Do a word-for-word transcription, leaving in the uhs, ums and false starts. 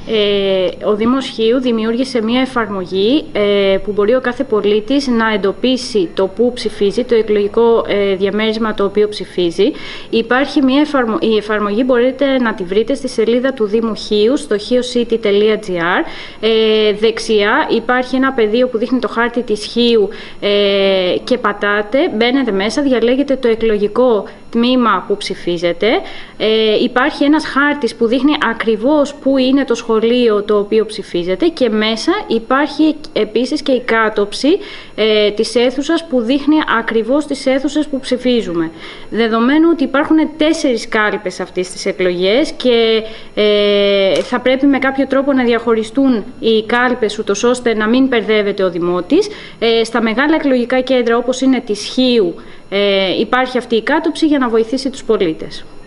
Ε, ο Δήμος Χίου δημιούργησε μια εφαρμογή ε, που μπορεί ο κάθε πολίτης να εντοπίσει το που ψηφίζει, το εκλογικό ε, διαμέρισμα το οποίο ψηφίζει. Υπάρχει μια εφαρμο... Η εφαρμογή μπορείτε να τη βρείτε στη σελίδα του Δήμου Χίου, στο χίοσίτι τελεία τζι άρ. Ε, δεξιά υπάρχει ένα πεδίο που δείχνει το χάρτη της Χίου ε, και πατάτε, μπαίνετε μέσα, διαλέγετε το εκλογικό τμήμα που ψηφίζετε. Ε, υπάρχει ένας χάρτης που δείχνει ακριβώς που είναι το σχολείο το οποίο ψηφίζετε και μέσα υπάρχει επίσης και η κάτοψη ε, της αίθουσας που δείχνει ακριβώς τις αίθουσες που ψηφίζουμε. Δεδομένου ότι υπάρχουν τέσσερις κάλπες αυτής της εκλογές και ε, θα πρέπει με κάποιο τρόπο να διαχωριστούν οι κάλπες ούτως ώστε να μην μπερδεύεται ο δημότης, ε, στα μεγάλα εκλογικά κέντρα όπως είναι της Χίου ε, υπάρχει αυτή η κάτοψη για να βοηθήσει τους πολίτες.